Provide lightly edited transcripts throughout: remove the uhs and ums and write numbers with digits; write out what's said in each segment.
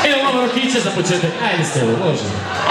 Evo malo rokića za početak, ajde ste ovo, može.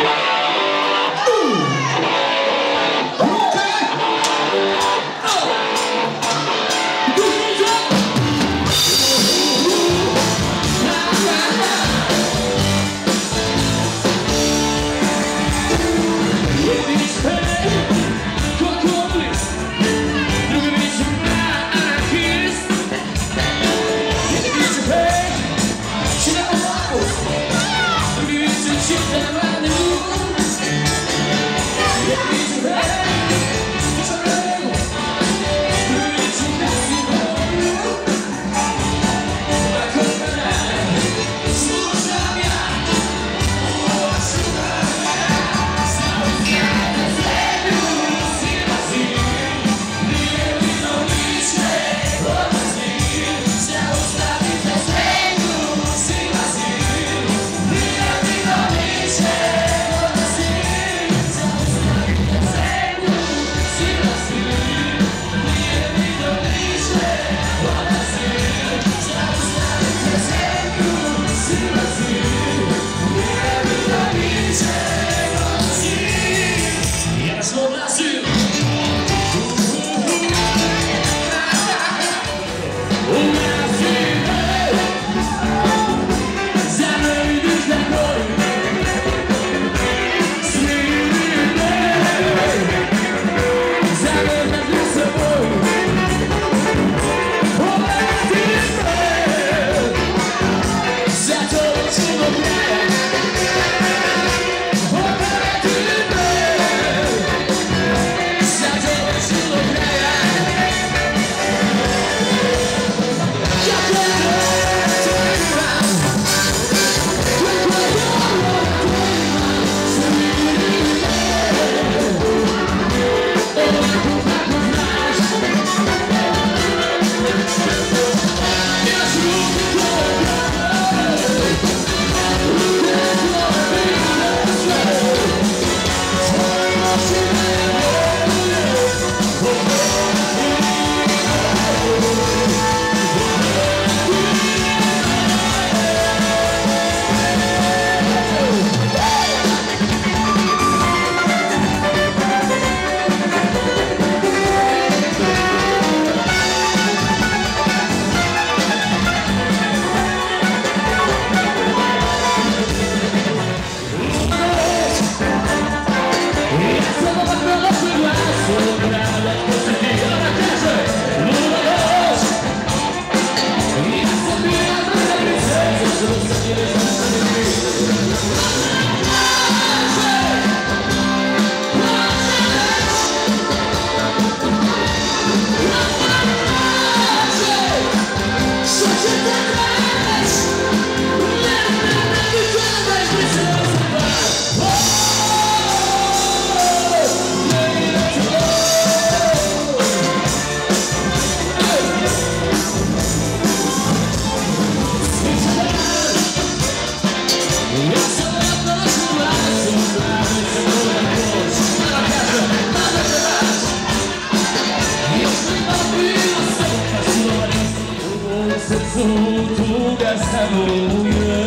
tuga stanuje.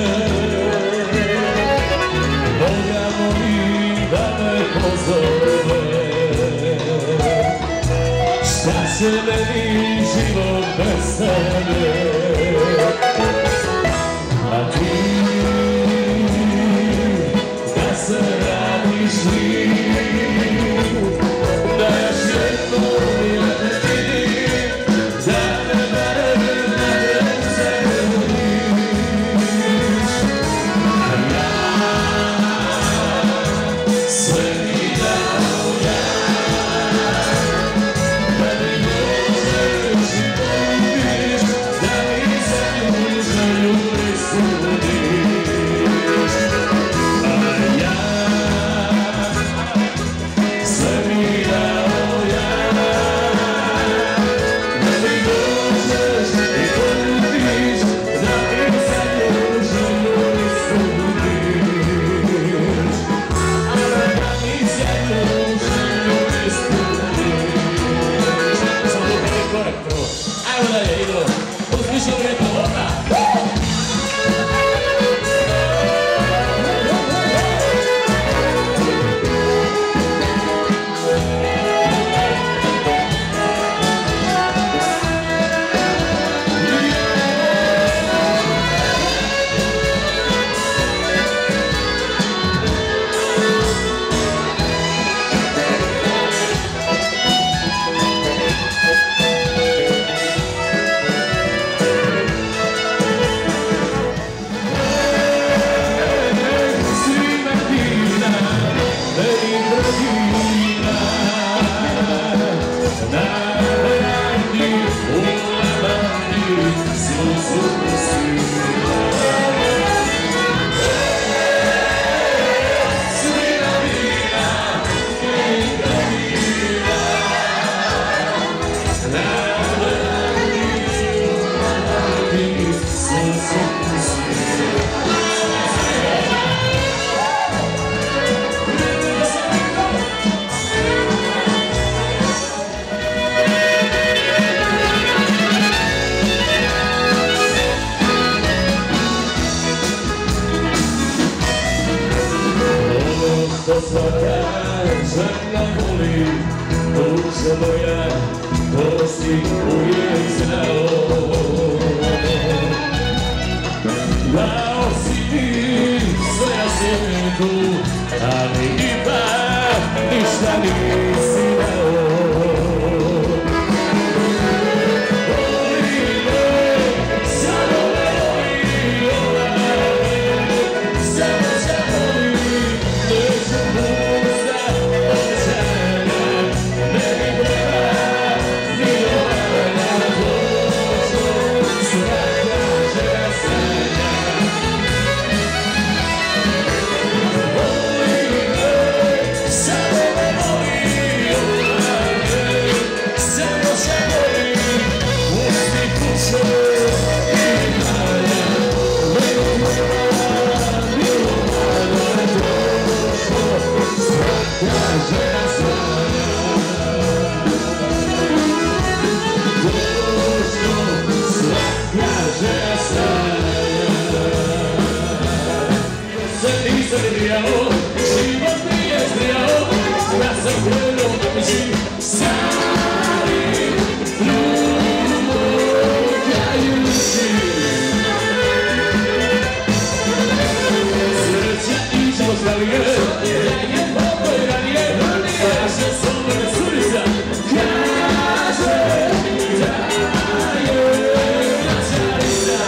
Boga moli da me pozove. Šta će meni život bez tebe? A ti da se radiš li, da još jednom ja te vidim, da me barem na rece vidiš. Ja sve mi dao ja, da mi Bože svaka žena voli, duša moja, to si uvijek znao. Dao si ti sve na svijetu, ali ipak ništa nisi dao. Život mi je zrijao, ja sam krenuo da mišim stari lukajući. Sreća i život stalije, da je pokoj ranije, kaže sobra curica, kaže da je načarica.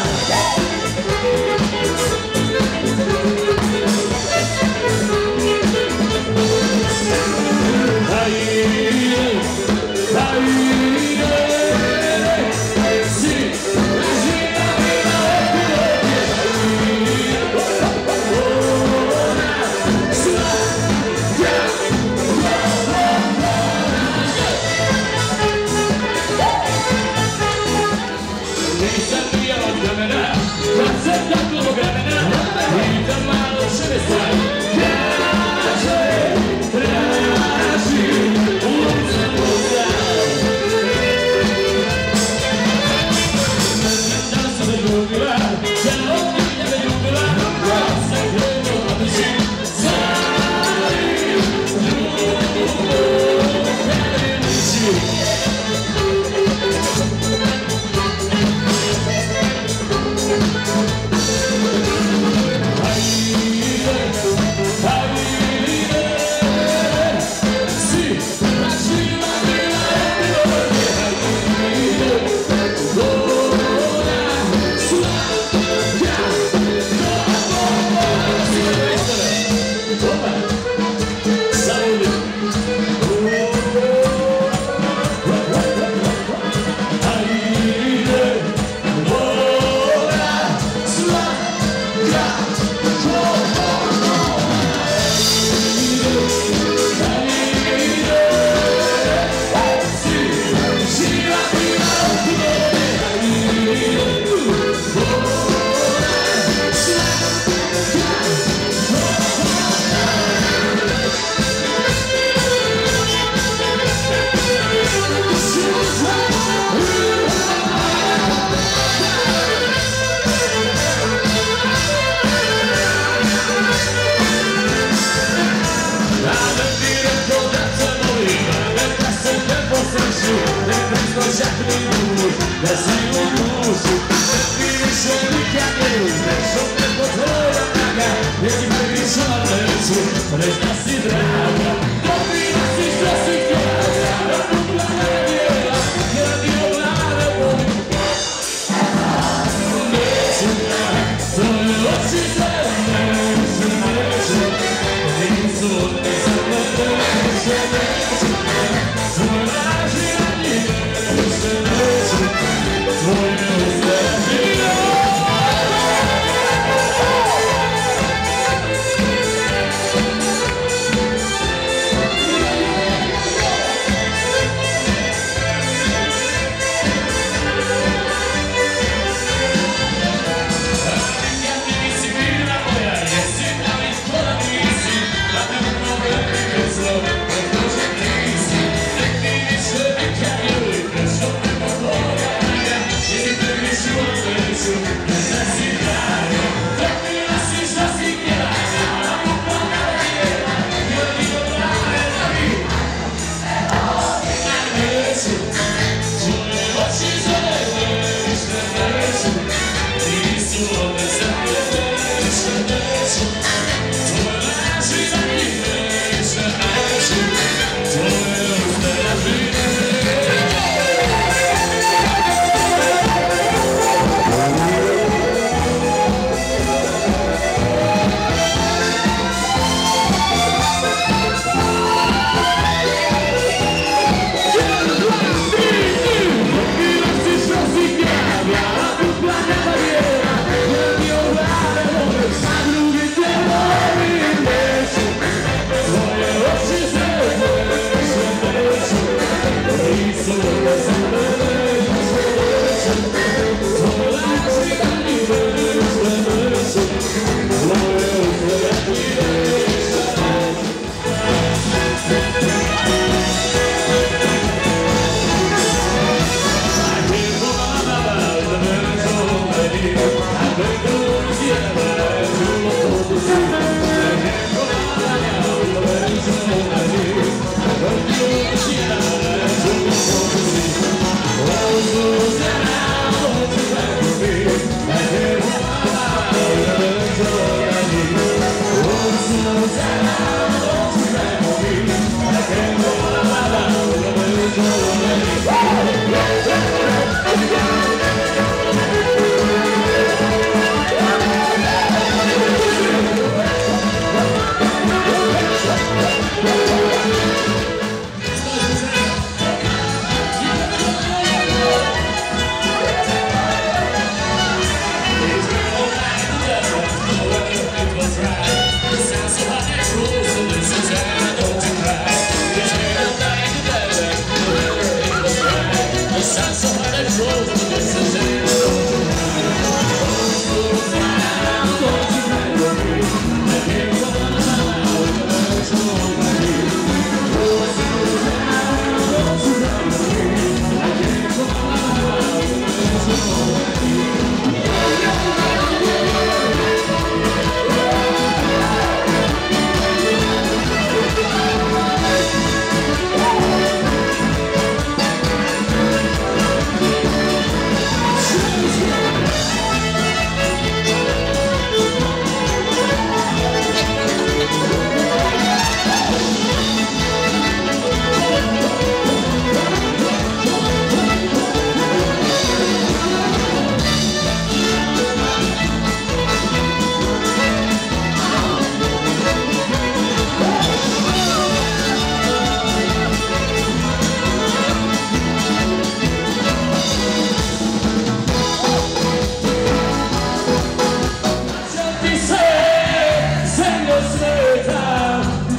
Da si u dušu, da ti više nikad ne uzmeš, opet po tvoja praga, jer ti previša neću, reći da si draga, dobila si što si htjela, radugla nadjela, jer ti u glave boli. Neću da tvoje oči zrane, neću, nisu ne samo neće, tvoj laži radnje, neću, tvoj ne uzdražila.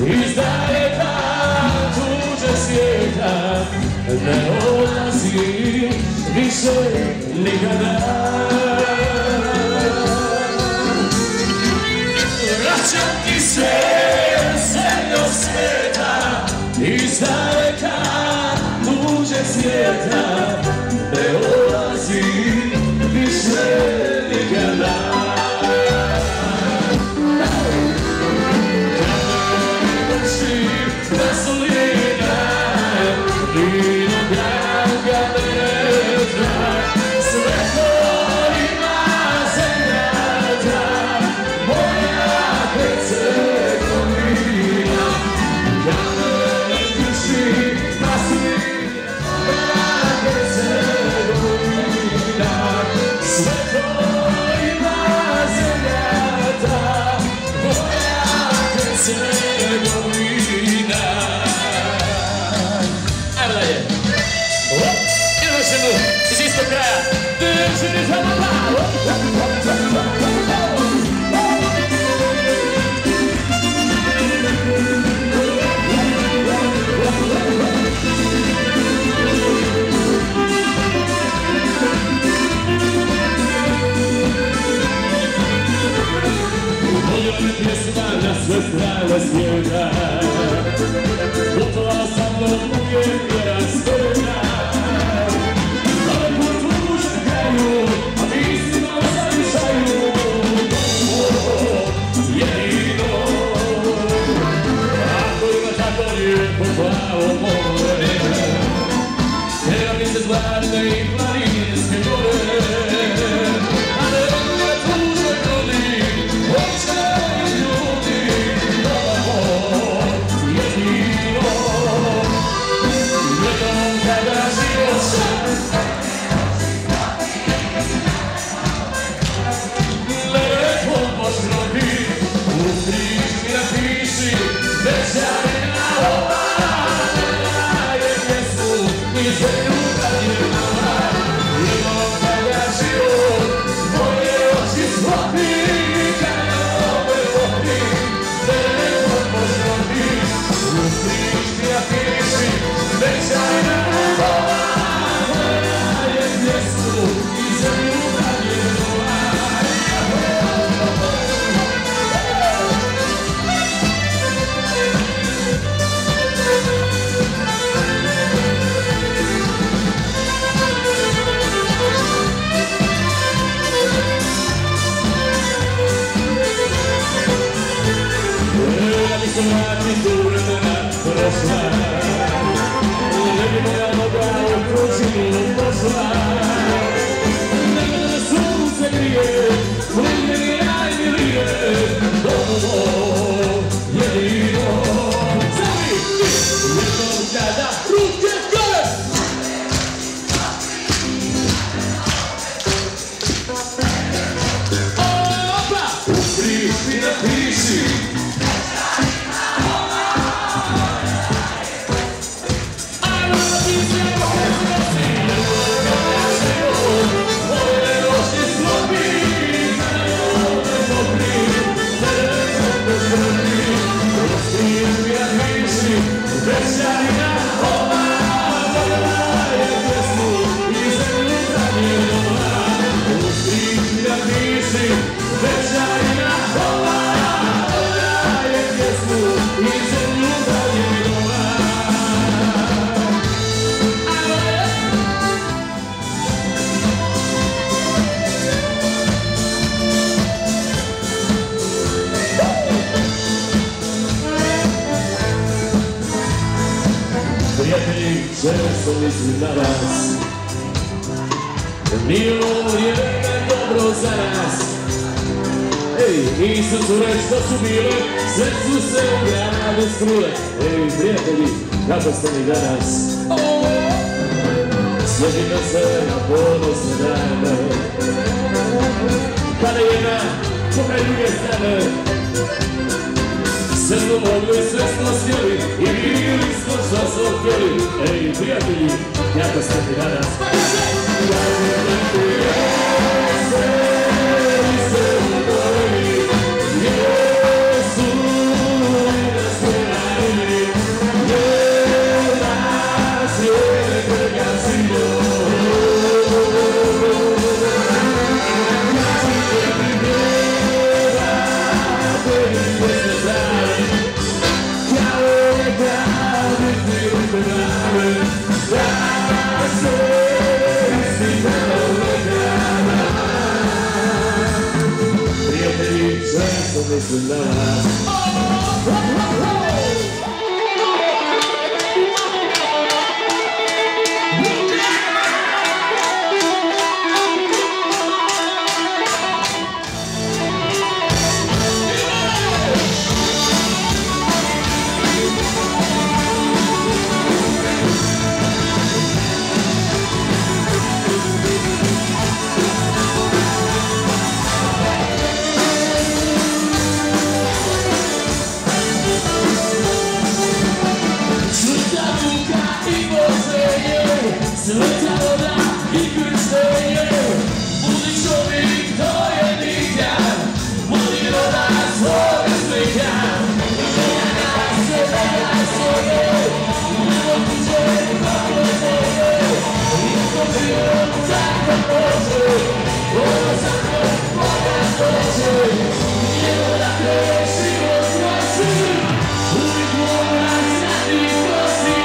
Iz daleka tuđe svijeta ne odlazi više nikada. Vraćam ti se zemljo svijeta, iz daleka tuđe svijeta ne odlazi više nikada. Iz istog kraja, držini za mala. Voljom pjesma na sve strane svijeta, putovala sam do uvijek je rastorena. Plavo more, tera mi se zlatne i planinske gore, a ne ove tuže grudi, očaj ljudi, ovo jedino. Jednom kada život sam, lepo pošrobi, u križ mi napiši, večeri na ova. Svaki tu vremena prošla, ne bi moja noga u kručinu pošla. Nekada na sunce grije, uljeni najmilije, ovo jedino. Sami ti, jednom kada ruke gore! Opa! Upri mi napiši, prijatelji, često mislim na vas, nije ovo vrijeme dobro za nas. Ej, nisu cure što su bile, sve su se u gradu strule. Ej, prijatelji, kako ste mi danas? Sjetite se na ponosne dane, kada jedna pokraj druge strane. Sve smo mogli, sve smo sjeli i bili smo što smo htjeli. Ej, prijatelji, jako ste mi danas. Jesu i da ste mislim na vas. Sveta voda i krštenje, budi čovjek, to je nikad, budi roda svoga slika. Gledaj se, nema kuće, kako tebe, iako život tako može, ovo samo moga dođe. Evo da te život nosi, uvijek mora znati ko si.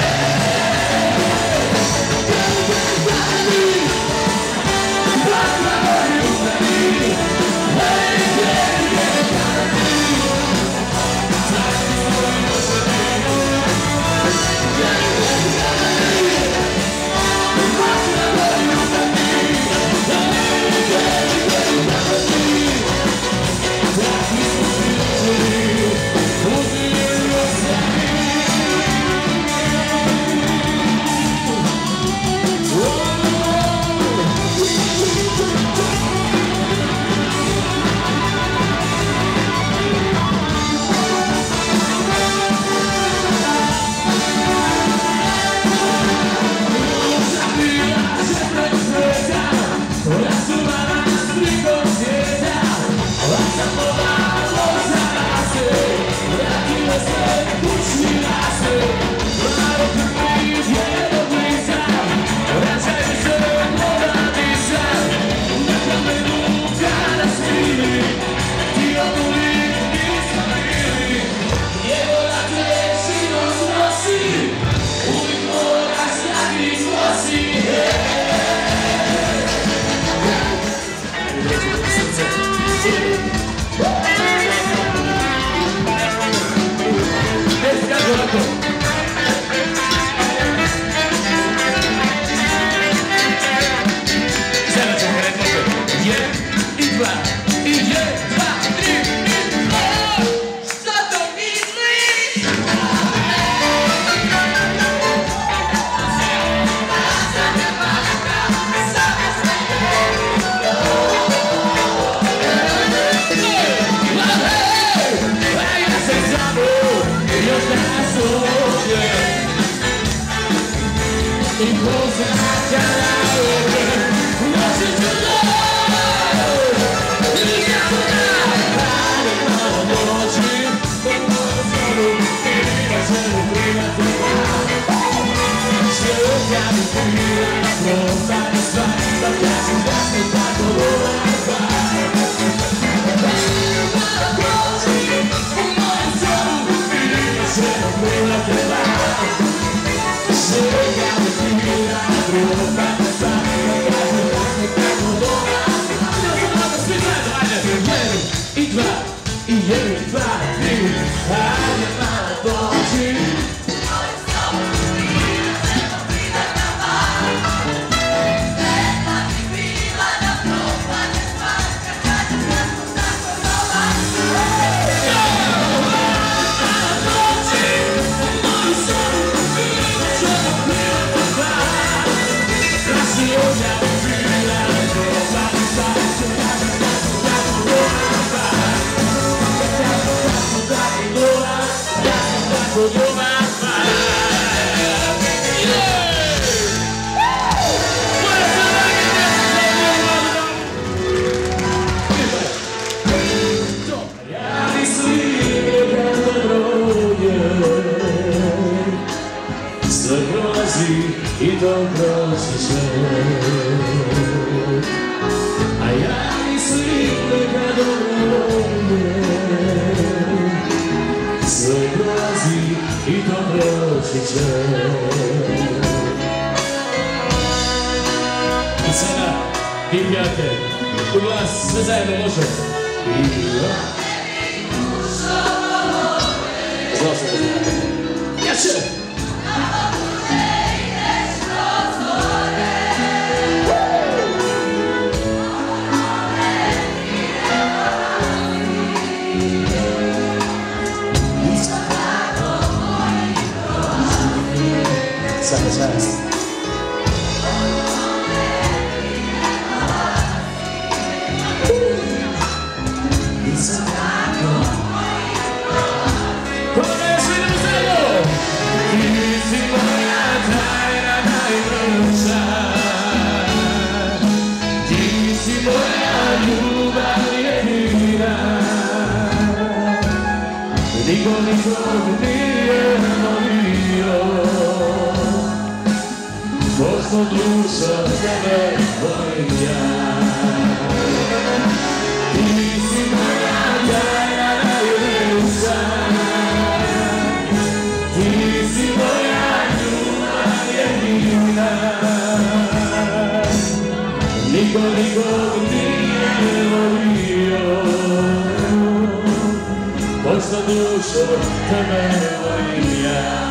I dobro će a ja mislim neka dobro sve prolazi i dobro će. I sada, vi pijate, u vas sve zajedno može. Svaka čast. Niko nikog nije volio, pošto duša tebe volim ja. Ti si moja tajna najljepša, ti si moja ljubav jedina. Niko nikog nije volio, pošto dušo tebe volim ja.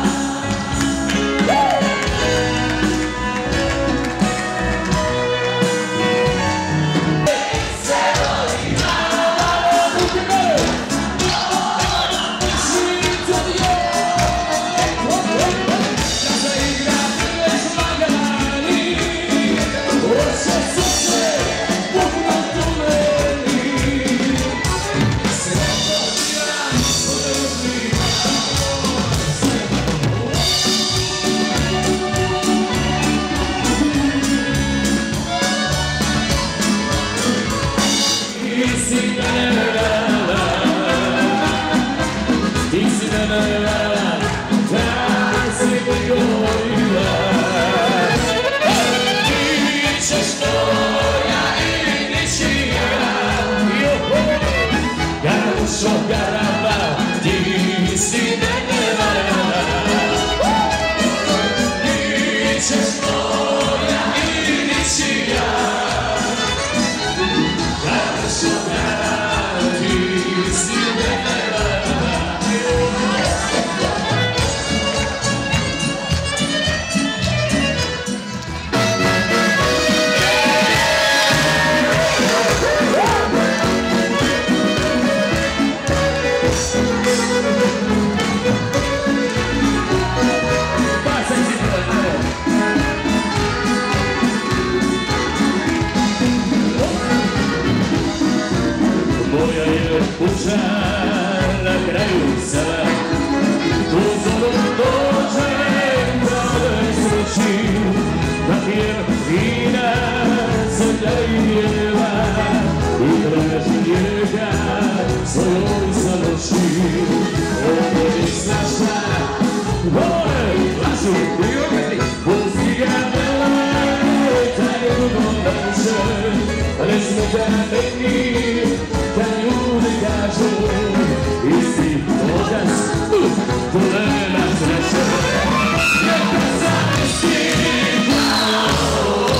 Kuća na kraju sela, tu zonu dođem da nesrećim, da pijem vina, zemlja i njeva, i tražim njega svojoj zanoći. Ovo je snašta, vole glasu i opeti, pusti ga vele, taj ljubom danče, ne smeta meni, kad ljudi kažu isti dokaz, to nema sreće. Neka sam isti glavo,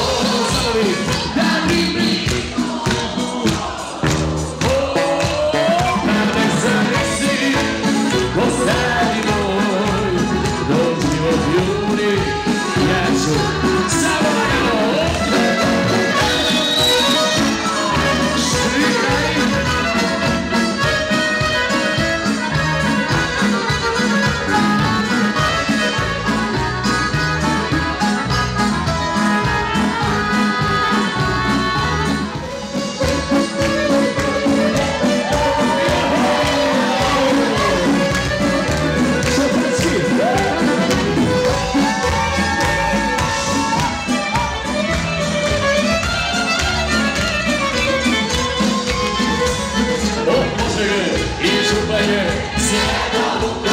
da mi bliku, da ne zavisi, ostani moj, dok život juri, ja ću samo moj. I čupanje sjedom